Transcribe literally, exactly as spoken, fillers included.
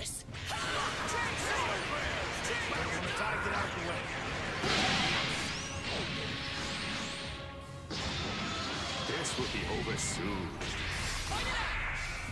this! On the tide, get out of the way. This will be over soon.